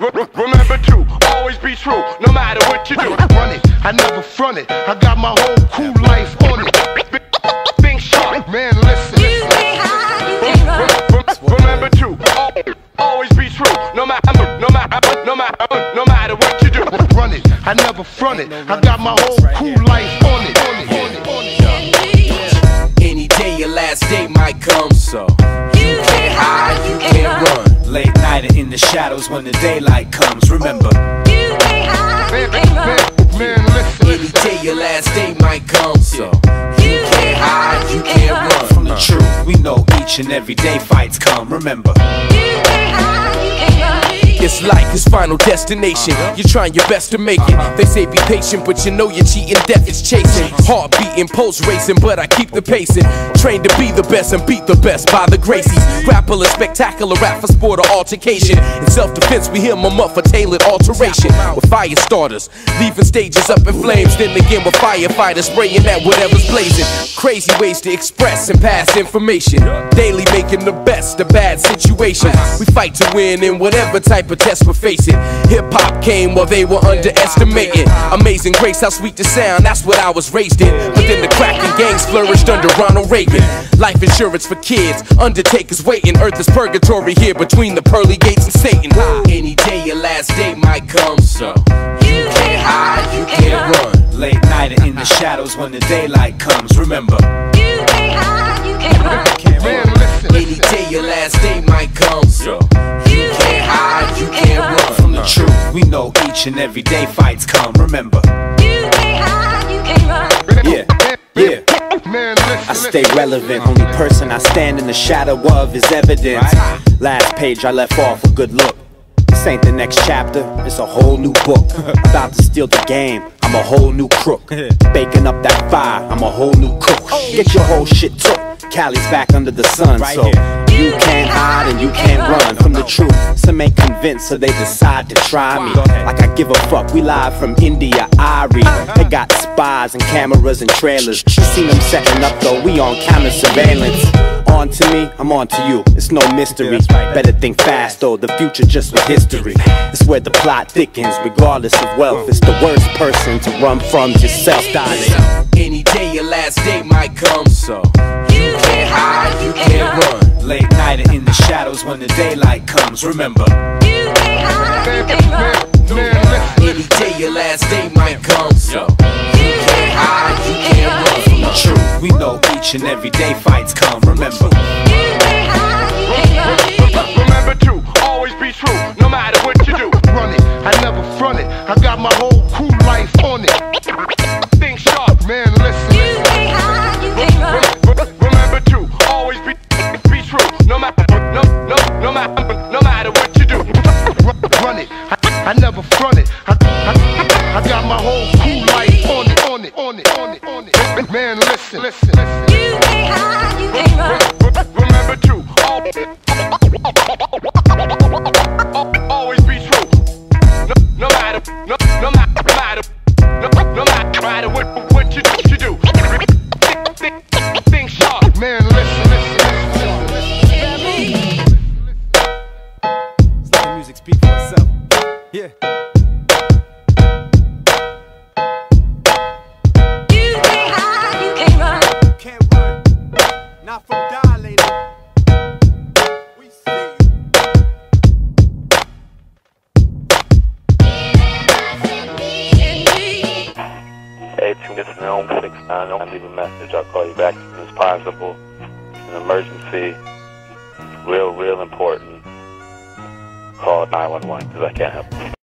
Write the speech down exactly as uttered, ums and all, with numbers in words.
Remember to always be true, no matter what you do. Run it, I never front it. I got my whole cool life on it. Think sharp, man, listen. Remember to always be true, no matter, no matter, no matter, no matter what you do. Run it, I never front it. I got my whole cool life on it. On it, on it, on it. Any day your last day might come, so you can't hide, you can't run. Late night and in the shadows when the daylight comes. Remember, Man, man, man, listen. any day your last day might come, so you can't hide, you can't run from the truth. We know each and every day fights come. Remember, it's like his final destination. You're trying your best to make it. They say be patient, but you know you're cheating. Death is chasing. Heart beating, pulse racing, but I keep the pacing. Trained to be the best and beat the best by the Gracies. Grapple a spectacular rap for sport or altercation. In self-defense, we hear them up for tailored alteration. With fire starters, leaving stages up in flames. Then again with firefighters spraying at whatever's blazing. Crazy ways to express and pass information. Daily making the best of bad situations. We fight to win in whatever type of test we're facing. Hip-hop came while they were underestimating. Amazing grace, how sweet the sound, that's what I was raised in. But then the cracking gangs flourished under Ronald Reagan. Life insurance for kids, undertakers waiting. Earth is purgatory here between the pearly gates and Satan. Any day your last day might come, so you can't hide, you can't run. Late night and in the shadows when the daylight comes. Remember, Man, listen. any day your last day might come, so you can't hide, you can't run from the truth. We know each and every day fights come. Remember, yeah, yeah. Man, listen. I stay relevant, only person I stand in the shadow of is evidence. Last page I left off a good look. This ain't the next chapter, it's a whole new book. About to steal the game, I'm a whole new crook. Baking up that fire, I'm a whole new cook. Get your whole shit took, Cali's back under the sun. So you can't hide and you can't run from the truth. Some ain't convinced, so they decide to try me. Like I give a fuck, we live from India, Irie. They got spies and cameras and trailers. You seen them setting up though, we on camera surveillance. On to me, I'm on to you, it's no mystery. Better think fast though, the future just was history. It's where the plot thickens, regardless of wealth. It's the worst person to run from yourself, darling. Any day your last day might come, so you can't hide, you can't run. Late night and in the shadows when the daylight comes. Remember, Man, man, listen. any day your last day might come, so you can't hide, you can't run from the truth. We know each and every day fights come. Remember, Remember to always be true, no matter what you do. Run it, I never front it. I got my whole cool life on it. Think sharp, Man, listen. remember to always be be true, no matter, no, no, no matter, no matter what you do. Run it, I, I never front it. I, I, I got my whole cool life on it, on it, on it, on it, on it. Man, listen, listen, listen. Remember to always be true, no, no matter, no, no matter, matter, no, no matter, matter what, what you, you do. Think, think, think sharp. Man, listen, listen, listen, listen. Let the music speak for itself. Yeah. Can't run, not from dilated. We see you. Hey, Tim, this is Naomi six nine. Don't leave a message. I'll call you back as soon as possible. It's an emergency. Real, real important. Call nine one one because I can't help you.